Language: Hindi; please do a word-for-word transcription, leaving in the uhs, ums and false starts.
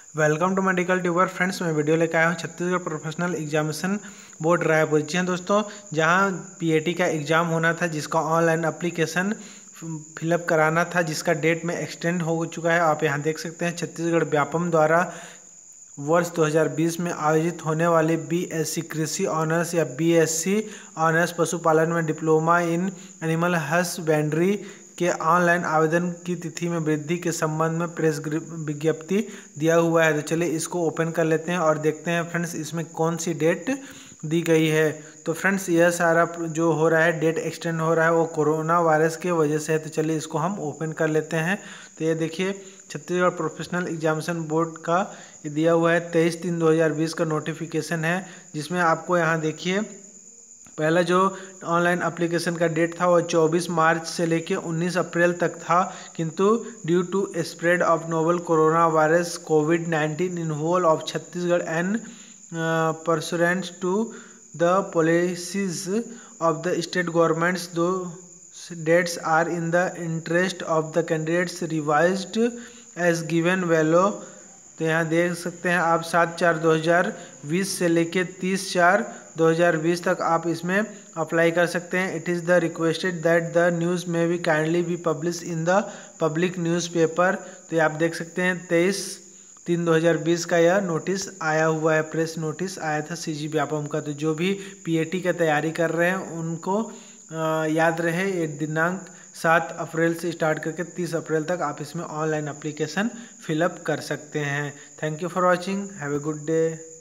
Welcome to medical tuber friends. मैं वीडियो लेकर आया हूँ Chhattisgarh professional examination board Raipur. जी हाँ दोस्तों, जहाँ पीएटी का एग्ज़ाम होना था, जिसका ऑनलाइन एप्लीकेशन फिलअप कराना था, जिसका डेट में एक्सटेंड हो चुका है। आप यहाँ देख सकते हैं छत्तीसगढ़ व्यापम द्वारा वर्ष दो हज़ार बीस में आयोजित होने वाले बीएससी कृषि ऑनर्स या बीएससी ऑनर्स पशुपालन में डिप्लोमा इन एनिमल हस्बेंड्री के ऑनलाइन आवेदन की तिथि में वृद्धि के संबंध में प्रेस विज्ञप्ति दिया हुआ है। तो चलिए इसको ओपन कर लेते हैं और देखते हैं फ्रेंड्स इसमें कौन सी डेट दी गई है। तो फ्रेंड्स यह सारा जो हो रहा है, डेट एक्सटेंड हो रहा है, वो कोरोना वायरस के वजह से है। तो चलिए इसको हम ओपन कर लेते हैं। तो ये देखिए छत्तीसगढ़ प्रोफेशनल एग्जामिनेशन बोर्ड का ये दिया हुआ है तेईस तीन दो हज़ार बीस का नोटिफिकेशन है, जिसमें आपको यहाँ देखिए पहला जो ऑनलाइन एप्लीकेशन का डेट था वो चौबीस मार्च से लेके उन्नीस अप्रैल तक था, किंतु due to spread of novel corona virus covid nineteen in whole of Chhattisgarh and pursuant to the policies of the state governments, two dates are in the interest of the candidates revised as given below. तो यहाँ देख सकते हैं आप सात चार दो हज़ार बीस से लेके तीस चार दो हज़ार बीस तक आप इसमें अप्लाई कर सकते हैं। It is the requested that the news may be kindly be publish in the public newspaper. तो ये आप देख सकते हैं तेईस तीन दो हज़ार बीस का यह नोटिस आया हुआ है, प्रेस नोटिस आया था सीजी व्यापम का। तो जो भी पीएटी का तैयारी कर रहे हैं उनको आ, याद रहे ये दिनांक सात अप्रैल से स्टार्ट करके तीस अप्रैल तक आप इसमें ऑनलाइन एप्लीकेशन फिलअप कर सकते हैं। Thank you for watching, have a good day.